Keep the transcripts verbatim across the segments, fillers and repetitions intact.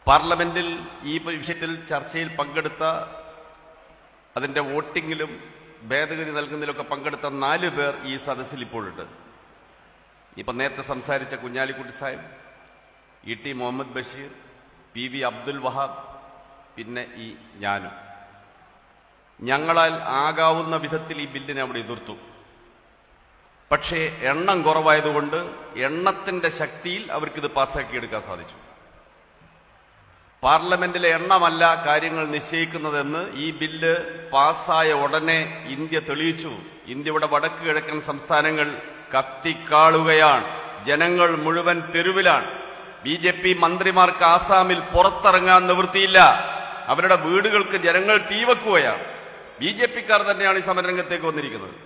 പാർലമെന്റിൽ ഈ വിഷയത്തിൽ ചർച്ചയിൽ പങ്കെടുത്ത അതിന്റെ വോട്ടിങ്ങിലും ഭേദഗതി നൽകുന്നതിലൊക്കെ പങ്കെടുത്ത നാല് പേർ ഈ സദസ്സിൽ ഇപ്പോഴുണ്ട്. ഇപ്പൊ നേരത്തെ സംസാരിച്ച Kunhalikutty Sahib, E T Muhammad Basheer, P V Abdul Wahab, പിന്നെ ഈ ഞാനും. ഞങ്ങളാൽ ആകാവുന്ന വിധത്തിൽ ഈ ബില്ലിനെ അവിടെ എതിർത്തു. പക്ഷേ എണ്ണം കുറവായതുകൊണ്ട് എണ്ണത്തിന്റെ ശക്തിയിൽ അവർക്കിത് പാസ്സാക്കിയെടുക്കാൻ സാധിച്ചു. പാർലമെന്റിലെ എണ്ണമല്ല കാര്യങ്ങൾ നിശ്ചയിക്കുന്നതെന്ന് ഈ ബില്ല് പാസ്സായ ഉടനെ ഇന്ത്യ തെളിയിച്ചു. ഇന്ത്യയുടെ വടക്ക് കിഴക്കൻ സംസ്ഥാനങ്ങൾ കത്തിക്കാളുകയാണ്. ജനങ്ങൾ മുഴുവൻ തെരുവിലാണ്. ബി ജെ പി മന്ത്രിമാർക്ക് ആസാമിൽ പുറത്തിറങ്ങാൻ നിവൃത്തിയില്ല. അവരുടെ വീടുകൾക്ക് ജനങ്ങൾ തീവെക്കുകയാണ്. ബി ജെ പിക്കാർ തന്നെയാണ് ഈ സമരരംഗത്തേക്ക് വന്നിരിക്കുന്നത്.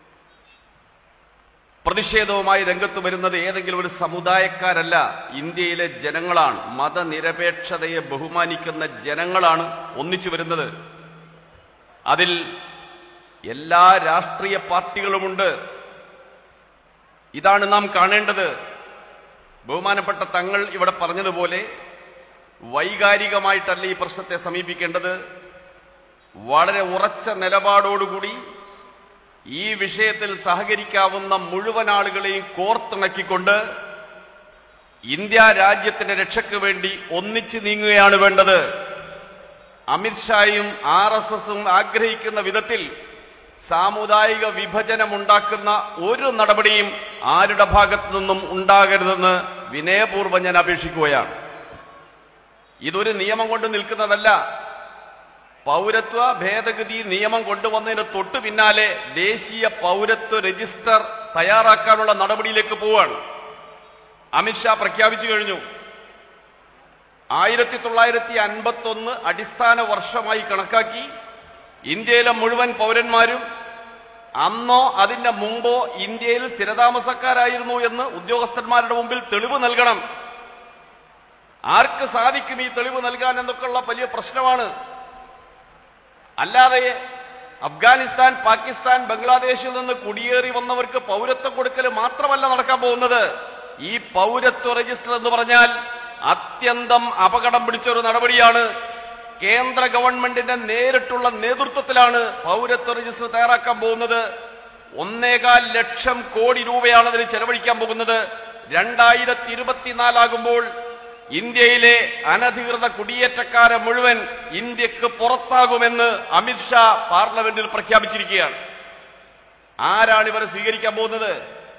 പ്രതിഷേധവുമായി രംഗത്ത് വരുന്നത് ഏതെങ്കിലും ഒരു സമുദായക്കാരല്ല, ഇന്ത്യയിലെ ജനങ്ങളാണ്. മതനിരപേക്ഷതയെ ബഹുമാനിക്കുന്ന ജനങ്ങളാണ് ഒന്നിച്ചു വരുന്നത്. അതിൽ എല്ലാ രാഷ്ട്രീയ പാർട്ടികളുമുണ്ട്. ഇതാണ് നാം കാണേണ്ടത്. ബഹുമാനപ്പെട്ട തങ്ങൾ ഇവിടെ പറഞ്ഞതുപോലെ വൈകാരികമായിട്ടല്ല ഈ പ്രശ്നത്തെ സമീപിക്കേണ്ടത്. വളരെ ഉറച്ച നിലപാടോടുകൂടി ഈ വിഷയത്തിൽ സഹകരിക്കാവുന്ന മുഴുവൻ ആളുകളെയും കോർത്തിണക്കിക്കൊണ്ട് ഇന്ത്യ രാജ്യത്തിന്റെ രക്ഷയ്ക്ക് വേണ്ടി ഒന്നിച്ചു നീങ്ങുകയാണ് വേണ്ടത്. അമിത്ഷായും ആർ എസ് എസും ആഗ്രഹിക്കുന്ന വിധത്തിൽ സാമുദായിക വിഭജനമുണ്ടാക്കുന്ന ഒരു നടപടിയും ആരുടെ ഭാഗത്തു നിന്നും ഉണ്ടാകരുതെന്ന് വിനയപൂർവ്വം ഞാൻ അപേക്ഷിക്കുകയാണ്. ഇതൊരു നിയമം കൊണ്ട് നിൽക്കുന്നതല്ല. പൗരത്വ ഭേദഗതി നിയമം കൊണ്ടുവന്നതിന് തൊട്ടു പിന്നാലെ ദേശീയ പൗരത്വ രജിസ്റ്റർ തയ്യാറാക്കാനുള്ള നടപടിയിലേക്ക് പോവാണ്. അമിത്ഷാ പ്രഖ്യാപിച്ചു കഴിഞ്ഞു. ആയിരത്തി തൊള്ളായിരത്തി അൻപത്തി ഒന്ന് അടിസ്ഥാന വർഷമായി കണക്കാക്കി ഇന്ത്യയിലെ മുഴുവൻ പൗരന്മാരും അന്നോ അതിന്റെ മുമ്പോ ഇന്ത്യയിൽ സ്ഥിരതാമസക്കാരായിരുന്നു എന്ന് ഉദ്യോഗസ്ഥന്മാരുടെ മുമ്പിൽ തെളിവ് നൽകണം. ആർക്ക് സാധിക്കും ഈ തെളിവ് നൽകാൻ എന്നൊക്കെയുള്ള വലിയ പ്രശ്നമാണ്. അല്ലാതെ അഫ്ഗാനിസ്ഥാൻ, പാകിസ്ഥാൻ, ബംഗ്ലാദേശിൽ നിന്ന് കുടിയേറി വന്നവർക്ക് പൗരത്വം കൊടുക്കൽ മാത്രമല്ല നടക്കാൻ പോകുന്നത്. ഈ പൗരത്വ രജിസ്റ്റർ എന്ന് പറഞ്ഞാൽ അത്യന്തം അപകടം പിടിച്ചൊരു നടപടിയാണ്. കേന്ദ്ര ഗവൺമെന്റിന്റെ നേരിട്ടുള്ള നേതൃത്വത്തിലാണ് പൗരത്വ രജിസ്റ്റർ തയ്യാറാക്കാൻ പോകുന്നത്. ഒന്നേകാൽ ലക്ഷം കോടി രൂപയാണ് അതിന് ചെലവഴിക്കാൻ പോകുന്നത്. രണ്ടായിരത്തി ഇരുപത്തിനാലാകുമ്പോൾ ഇന്ത്യയിലെ അനധികൃത കുടിയേറ്റക്കാരെ മുഴുവൻ ഇന്ത്യക്ക് പുറത്താകുമെന്ന് അമിത്ഷാ പാർലമെന്റിൽ പ്രഖ്യാപിച്ചിരിക്കുകയാണ്. ആരാണ് ഇവരെ സ്വീകരിക്കാൻ പോകുന്നത്?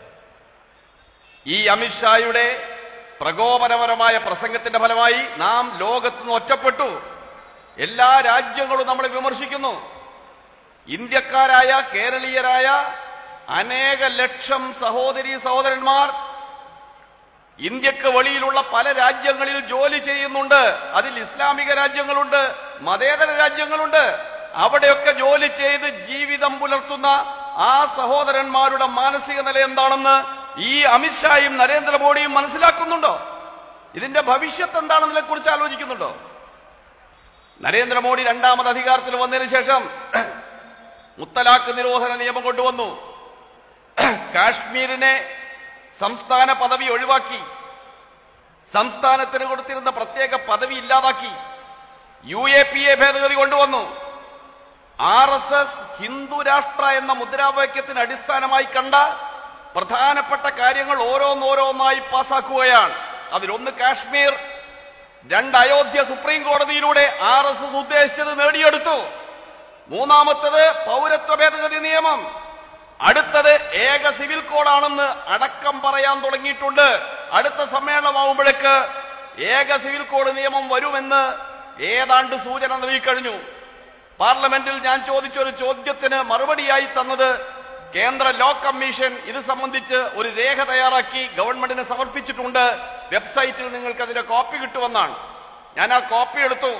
ഈ അമിത്ഷായുടെ പ്രകോപനപരമായ പ്രസംഗത്തിന്റെ ഫലമായി നാം ലോകത്തുനിന്ന് ഒറ്റപ്പെട്ടു. എല്ലാ രാജ്യങ്ങളും നമ്മളെ വിമർശിക്കുന്നു. ഇന്ത്യക്കാരായ കേരളീയരായ അനേക ലക്ഷം സഹോദരീ സഹോദരന്മാർ ഇന്ത്യക്ക് വെളിയിലുള്ള പല രാജ്യങ്ങളിൽ ജോലി ചെയ്യുന്നുണ്ട്. അതിൽ ഇസ്ലാമിക രാജ്യങ്ങളുണ്ട്, മതേതര രാജ്യങ്ങളുണ്ട്. അവിടെയൊക്കെ ജോലി ചെയ്ത് ജീവിതം പുലർത്തുന്ന ആ സഹോദരന്മാരുടെ മാനസിക നില എന്താണെന്ന് ഈ അമിത്ഷായും നരേന്ദ്രമോദിയും മനസ്സിലാക്കുന്നുണ്ടോ? ഇതിന്റെ ഭവിഷ്യത്ത് എന്താണെന്നതിനെ കുറിച്ച് ആലോചിക്കുന്നുണ്ടോ? നരേന്ദ്രമോദി രണ്ടാമത് അധികാരത്തിൽ വന്നതിന് ശേഷം മുത്തലാഖ് നിരോധന നിയമം കൊണ്ടുവന്നു. കാശ്മീരിനെ സംസ്ഥാന പദവി ഒഴിവാക്കി. സംസ്ഥാനത്തിന് കൊടുത്തിരുന്ന പ്രത്യേക പദവി ഇല്ലാതാക്കി. യു എ പി എ ഭേദഗതി കൊണ്ടുവന്നു. ആർ എസ് എസ് ഹിന്ദു രാഷ്ട്ര എന്ന മുദ്രാവാക്യത്തിന് അടിസ്ഥാനമായി കണ്ട പ്രധാനപ്പെട്ട കാര്യങ്ങൾ ഓരോന്നോരോന്നായി പാസാക്കുകയാണ്. അതിലൊന്ന് കാശ്മീർ, രണ്ട് അയോധ്യ സുപ്രീം കോടതിയിലൂടെ ആർ എസ് എസ് ഉദ്ദേശിച്ചത് നേടിയെടുത്തു. മൂന്നാമത്തത് പൗരത്വ ഭേദഗതി നിയമം. അടുത്തത് ഏക സിവിൽ കോഡാണെന്ന് അടക്കം പറയാൻ തുടങ്ങിയിട്ടുണ്ട്. അടുത്ത സമ്മേളനമാവുമ്പോഴേക്ക് ഏക സിവിൽ കോഡ് നിയമം വരുമെന്ന് ഏതാണ്ട് സൂചന നൽകിക്കഴിഞ്ഞു. പാർലമെന്റിൽ ഞാൻ ചോദിച്ചൊരു ചോദ്യത്തിന് മറുപടിയായി തന്നത് കേന്ദ്ര ലോ കമ്മീഷൻ ഇത് സംബന്ധിച്ച് ഒരു രേഖ തയ്യാറാക്കി ഗവൺമെന്റിന് സമർപ്പിച്ചിട്ടുണ്ട്. വെബ്സൈറ്റിൽ നിങ്ങൾക്ക് അതിന്റെ കോപ്പി കിട്ടുമെന്നാണ്. ഞാൻ ആ കോപ്പി എടുത്തു.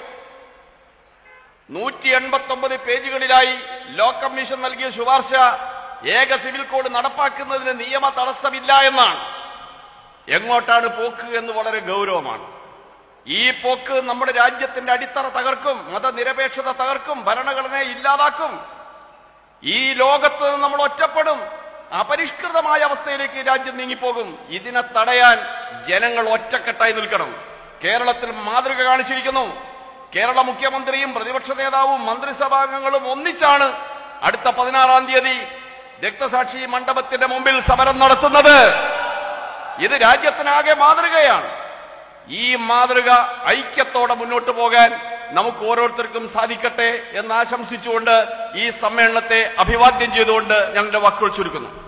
നൂറ്റി എൺപത്തി ഒമ്പത് പേജുകളിലായി ലോ കമ്മീഷൻ നൽകിയ ശുപാർശ ഏക സിവിൽ കോഡ് നടപ്പാക്കുന്നതിന് നിയമ തടസ്സമില്ല എന്നാണ്. എങ്ങോട്ടാണ് പോക്ക് എന്ന് വളരെ ഗൗരവമാണ്. ഈ പോക്ക് നമ്മുടെ രാജ്യത്തിന്റെ അടിത്തറ തകർക്കും, മതനിരപേക്ഷത തകർക്കും, ഭരണഘടനയെ ഇല്ലാതാക്കും. ഈ ലോകത്ത് നിന്ന് നമ്മൾ ഒറ്റപ്പെടും. അപരിഷ്കൃതമായ അവസ്ഥയിലേക്ക് രാജ്യം നീങ്ങിപ്പോകും. ഇതിനെ തടയാൻ ജനങ്ങൾ ഒറ്റക്കെട്ടായി നിൽക്കണം. കേരളത്തിൽ മാതൃക കാണിച്ചിരിക്കുന്നു. കേരള മുഖ്യമന്ത്രിയും പ്രതിപക്ഷ നേതാവും മന്ത്രിസഭാംഗങ്ങളും ഒന്നിച്ചാണ് അടുത്ത പതിനാറാം തീയതി രക്തസാക്ഷി മണ്ഡപത്തിന്റെ മുമ്പിൽ സമരം നടത്തുന്നത്. ഇത് രാജ്യത്തിനാകെ മാതൃകയാണ്. ഈ മാതൃക ഐക്യത്തോടെ മുന്നോട്ട് പോകാൻ നമുക്ക് ഓരോരുത്തർക്കും സാധിക്കട്ടെ എന്ന് ആശംസിച്ചുകൊണ്ട് ഈ സമ്മേളനത്തെ അഭിവാദ്യം ചെയ്തുകൊണ്ട് ഞങ്ങളുടെ വാക്കുകൾ ചുരുക്കുന്നു.